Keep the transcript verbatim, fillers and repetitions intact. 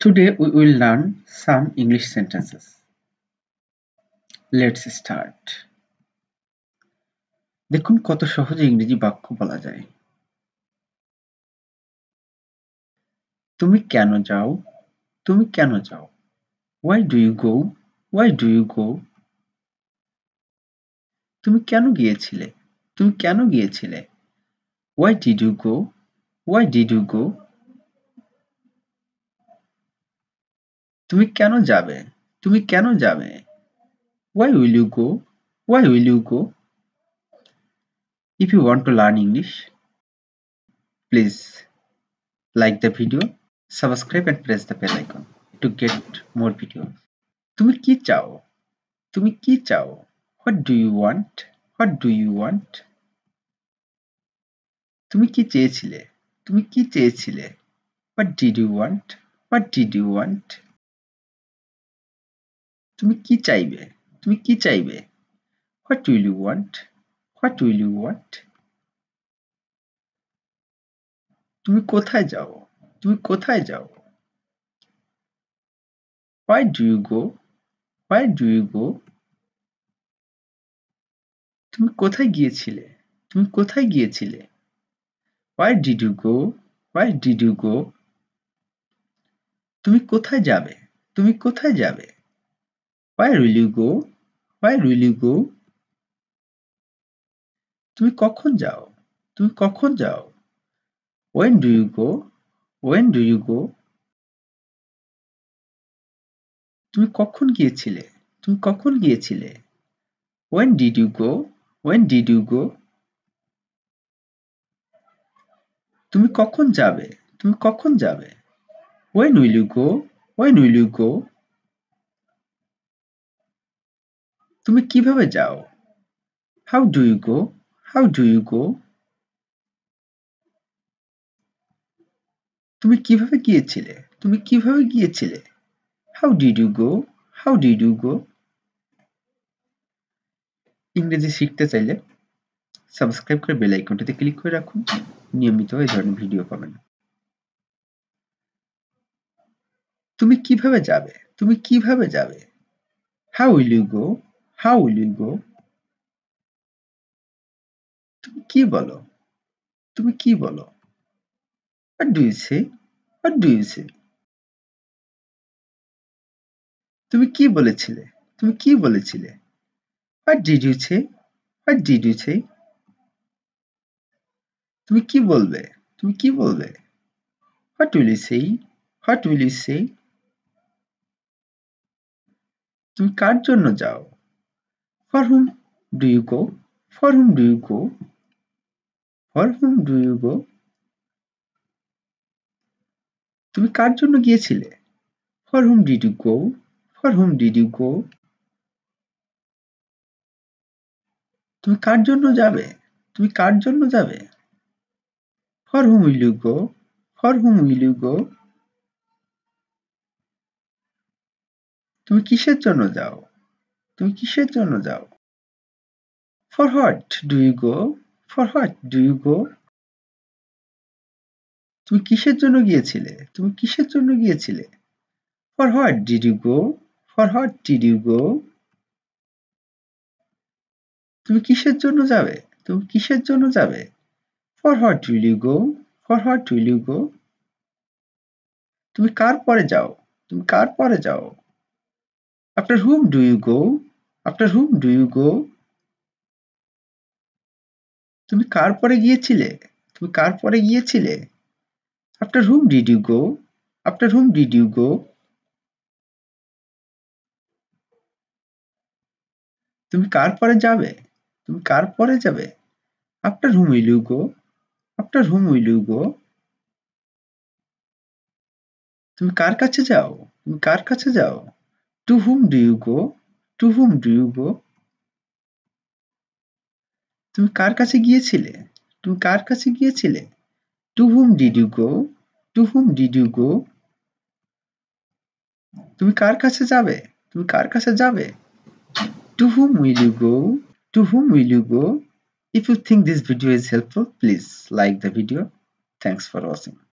Today we will learn some English sentences. Let's start. দেখুন কত সহজে ইংরেজি বাক্য বলা যায়। তুমি কেন যাও? তুমি কেন যাও? Why do you go? Why do you go? তুমি কেন গিয়েছিলে? তুমি কেন গিয়েছিলে? Why did you go? Why did you go? তুমি কেন যাবে? তুমি কেন যাবে? Why will you go? Why will you go? If you want to learn English, please like the video, subscribe and press the bell icon to get more videos. তুমি কি চাও? তুমি কি চাও? What do you want? What do you want? তুমি কি চেয়েছিলে? তুমি কি চেয়েছিলে? What did you want? What did you want? তুমি কি চাইবে? তুমি কি চাইবে? What will you want? What will you want? তুমি কোথায় যাও? তুমি কোথায় যাও? Why do you go? Why do you go? তুমি কোথায় গিয়েছিলে? তুমি কোথায় গিয়েছিলে? Why did you go? Why did you go? তুমি কোথায় যাবে? তুমি কোথায় যাবে? Where will you go? Where will you go? তুমি কখন যাও? তুমি কখন যাও? When do you go? When do you go? তুমি কখন গিয়েছিলে? তুমি কখন গিয়েছিলে? When did you go? When did you go? তুমি কখন যাবে? তুমি কখন যাবে? When will you go? When will you go? তুমি কিভাবে যাও? How do you go? How do you go? তুমি কিভাবে গিয়েছিলে? তুমি কিভাবে গিয়েছিলে? How did you go? How did you go? ইংরেজি শিখতে চাইলে সাবস্ক্রাইব করে বেল আইকনটিতে ক্লিক করে রাখুন। নিয়মিত এই ধরনের ভিডিও পাবেন। তুমি কিভাবে যাবে? তুমি কিভাবে যাবে? How will you go? How will you go? তুমি কি বলো? তুমি কি বলো? What do you say? What do you say? তুমি কি বলেছিলে? তুমি কি বলেছিলে? What did you say? What did you say? তুমি কি বলবে? তুমি কি বলবে? What will you say? What will you say? তুমি কার জন্য যাও? For whom do you go? For whom do you go? For whom do you go? তুমি কার জন্য গিয়েছিলে? For whom did you go? For whom did you go? তুমি কার জন্য যাবে? তুমি কার জন্য যাবে? For whom will you go? For whom will you go? তুমি কিসের জন্য যাও? তুমি কিসের জন্য যাও? For what do you go? For what do you go? তুমি কিসের জন্য গিয়েছিলে? তুমি কিসের জন্য গিয়েছিলে? For what did you go? For what did you go? তুমি কিসের জন্য যাবে? তুমি কিসের জন্য যাবে? For what will you go? For what will you go? তুমি কার পরে যাও? তুমি কার পরে যাও? After whom do you go? After whom do you go? তুমি কার পরে গিয়েছিলে? তুমি কার পরে গিয়েছিলে? After whom did you go? After whom did you go? তুমি কার পরে যাবে? তুমি কার পরে যাবে? After whom will you go? After whom will you go? তুমি কার কাছে যাও? তুমি কার কাছে যাও? To whom do you go? To whom do you go? তুমি কার কাছে গিয়েছিলে? তুমি কার কাছে গিয়েছিলে? To whom did you go? To whom did you go? তুমি কার কাছে যাবে? তুমি কার কাছে যাবে? To whom will you go? To whom will you go? If you think this video is helpful, please like the video. Thanks for watching.